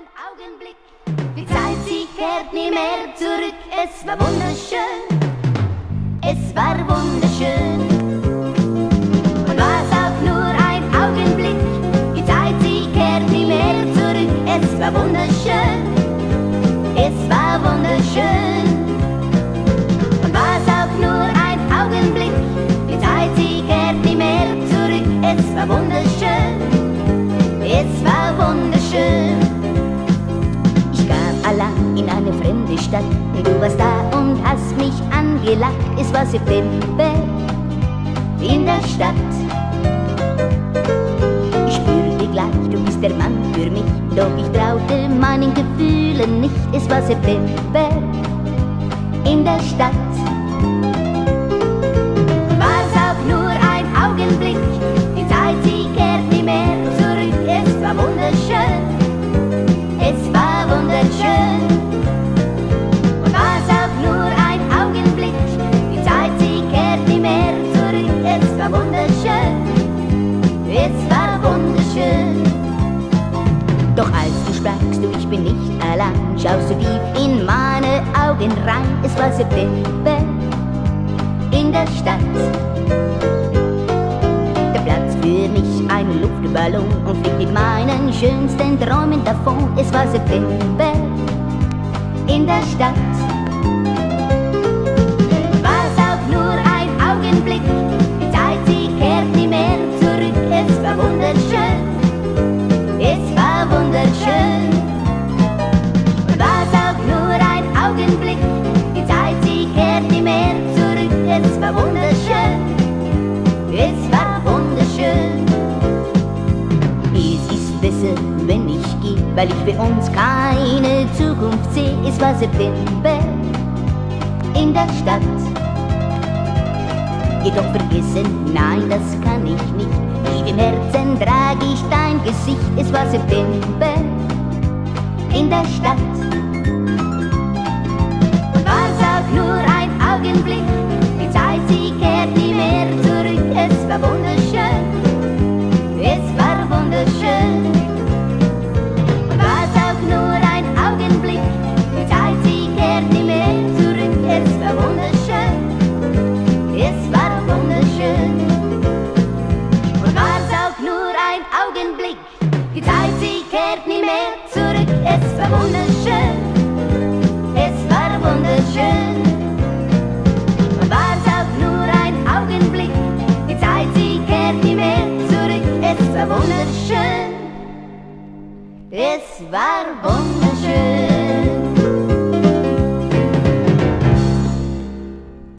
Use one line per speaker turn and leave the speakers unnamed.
ein Augenblick. Die Zeit, sie kehrt nie mehr zurück. Es war wunderschön, es war wunderschön. Und war's auch nur ein Augenblick. Die Zeit, sie kehrt nie mehr zurück. Es war wunderschön, es war wunderschön. Und war's auch nur ein Augenblick. Die Zeit, sie kehrt nie mehr zurück. Es war wunderschön, es war wunderschön. Ich kam allein in eine fremde Stadt. Du warst da und hast mich angelacht. Es war September in der Stadt. Ich spürte gleich, du bist der Mann für mich. Doch ich traute meinen Gefühlen nicht. Es war September in der Stadt. War's auch nur ein Augenblick. Die Zeit, sie kehrt nie mehr zurück. Es war wunderschön, es war wunderschön. Und war's auch nur ein Augenblick. Die Zeit, sie kehrt nie mehr zurück. Es war wunderschön, es war wunderschön. Doch als du sprachst, du, ich bin nicht allein, schaust du tief in meine Augen rein. Es war September in der Stadt. Der Platz für mich ein Luftballon und fliegt mit meinen schönsten Träumen davon. Es war September in der Stadt. War's auch nur ein Augenblick. Die Zeit, sie kehrt nie mehr zurück. Es war wunderschön, es war wunderschön. War's auch nur ein Augenblick. Die Zeit, sie kehrt nie mehr zurück. Es war wunderschön, es war wunderschön. Es ist besser, wenn ich gehe, weil ich für uns keine Zukunft sehe. Es war September in der Stadt. Jedoch vergessen, nein, das kann ich nicht. Tief im Herzen trage ich dein Gesicht. Es war September in der Stadt. Und war's auch nur ein Augenblick. Die Zeit, sie kehrt nie mehr zurück. Es war wunderschön, es war wunderschön. Und war's auch nur ein Augenblick. Die Zeit, sie kehrt nie mehr zurück. Es war wunderschön, es war wunderschön. Und war's auch nur ein Augenblick. Die Zeit, sie kehrt nie mehr zurück. Es war wunderschön, es war wunderschön. Und war's auch nur ein Augenblick. Die Zeit, sie kehrt nie mehr zurück. Es war wunderschön, es war wunderschön.